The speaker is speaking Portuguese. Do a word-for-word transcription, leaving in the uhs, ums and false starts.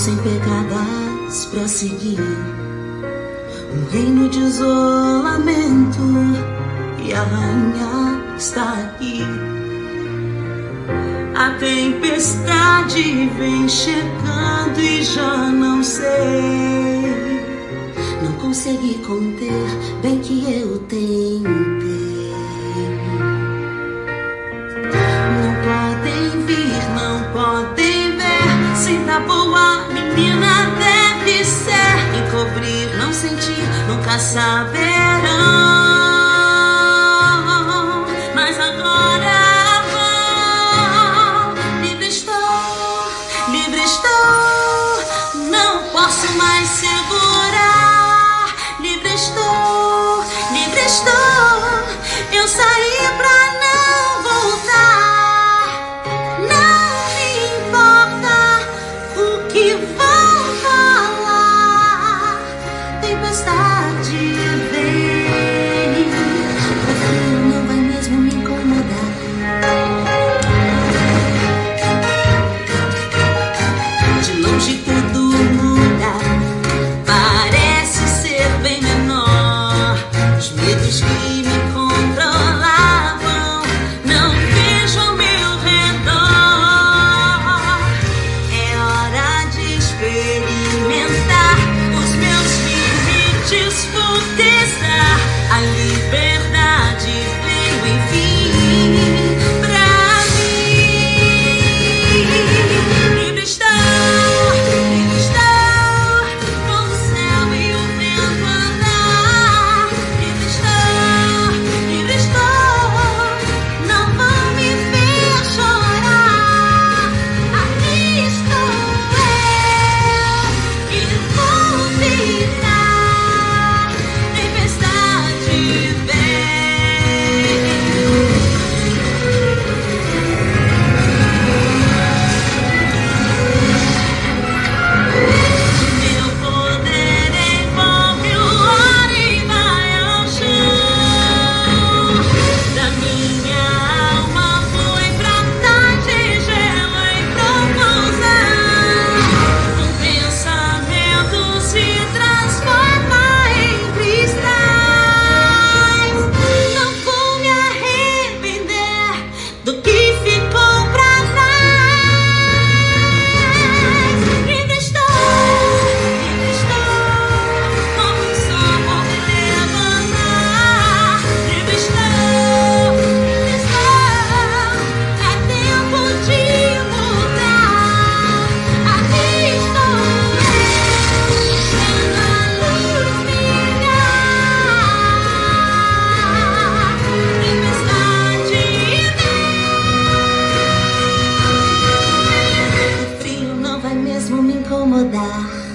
sem pegadas pra seguir, um reino de isolamento, e a rainha está aqui. A tempestade vem chegando e já não sei, não consegui conter, bem que eu tentei. Não podem vir, não podem ver, se tá boa menina deve ser. Encobrir, não sentir, nunca saberão. Mas agora posso mais segurar. Livre estou, livre estou. Eu saí pra não voltar. Não me importa o que vão falar. Tempestade vem, o frio não vai mesmo me incomodar. De longe tudo que me controlavam, não vejo ao meu redor. É hora de experimentar os meus limites, vou testar. A liberdade veio enfim pra mim. Livre estou, livre estou, com o céu e o vento andar. Livre estou, livre estou, não vão me ver chorar. Aqui estou eu e vou gritar. Tempestade vem. Meu poder envolve o ar e vai ao chão. Da minha alma foi pra tarde, gelo e confusão. Um pensamento se transforma em cristais. Não vou me arrepender do que ficou pra trás. Livre estou, livre estou, como um sol vou me levantar. Livre estou, livre estou, é tempo de mudar. Aqui estou eu, vendo a luz brilhar. Tempestade vem, o frio não vai mesmo me incomodar.